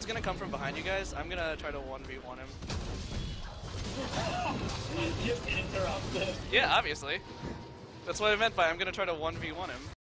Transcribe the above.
gonna come from behind you guys, I'm gonna try to 1v1 him. Just interrupt him. Yeah, obviously. That's what I meant by I'm gonna try to 1v1 him.